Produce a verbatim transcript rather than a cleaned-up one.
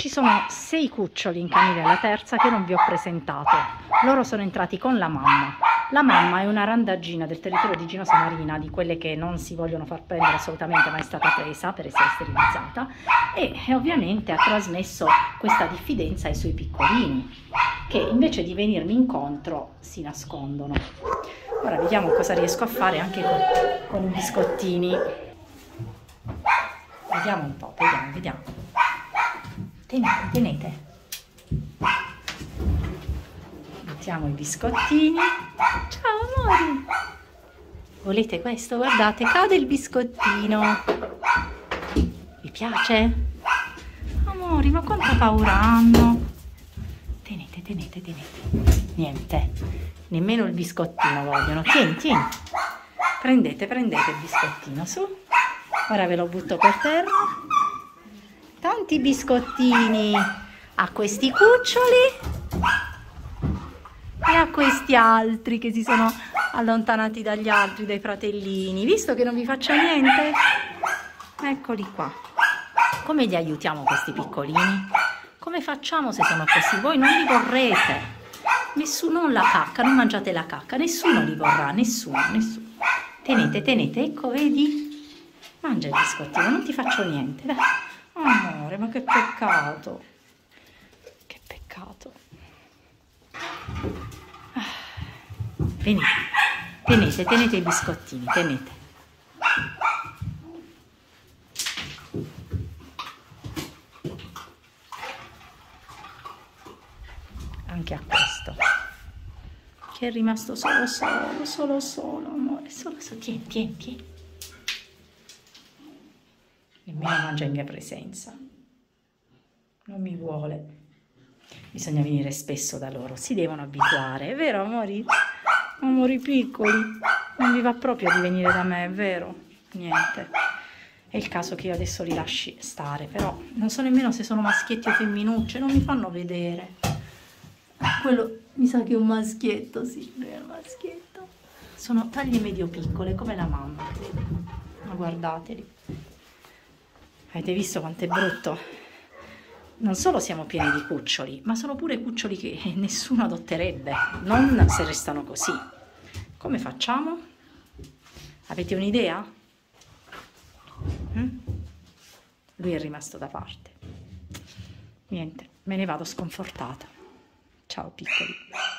ci sono sei cuccioli in canile alla terza che non vi ho presentato. Loro sono entrati con la mamma. La mamma è una randaggina del territorio di Ginosa Marina, di quelle che non si vogliono far prendere assolutamente, ma è stata presa per essere sterilizzata, e, e ovviamente ha trasmesso questa diffidenza ai suoi piccolini, che invece di venirmi incontro si nascondono. Ora vediamo cosa riesco a fare anche con, con i biscottini. Vediamo un po', vediamo, vediamo. Tenete, tenete. Mettiamo i biscottini. Ciao amori. Volete questo? Guardate, cade il biscottino. Vi piace? Amori, ma quanta paura hanno. Tenete, tenete, tenete. Niente, nemmeno il biscottino vogliono. Tieni, tieni. Prendete, prendete il biscottino, su. Ora ve lo butto per terra. Tanti biscottini a questi cuccioli e a questi altri che si sono allontanati dagli altri, dai fratellini. Visto che non vi faccio niente, eccoli qua. Come li aiutiamo questi piccolini? Come facciamo se sono così? Voi non li vorrete. Nessuno, non la cacca, non mangiate la cacca. Nessuno li vorrà, nessuno, nessuno. Tenete, tenete, ecco, vedi? Mangia il biscottino, non ti faccio niente, dai. Amore, ma che peccato. Che peccato. Ah. Venite, tenete, tenete i biscottini, tenete. Anche a questo, che è rimasto solo solo, solo solo, amore, solo solo. Tieni, tieni, tieni. Nemmeno mangia in mia presenza. Non mi vuole. Bisogna venire spesso da loro, si devono abituare, è vero amori? Amori piccoli, non vi va proprio di venire da me, è vero? Niente. È il caso che io adesso li lasci stare, però non so nemmeno se sono maschietti o femminucce, non mi fanno vedere. Quello mi sa che è un maschietto, sì, è un maschietto. Sono taglie medio piccole, come la mamma, credo. Ma guardateli. Avete visto quanto è brutto? Non solo siamo pieni di cuccioli, ma sono pure cuccioli che nessuno adotterebbe, non se restano così. Come facciamo? Avete un'idea? Mm? Lui è rimasto da parte. Niente, me ne vado sconfortata. Ciao piccoli.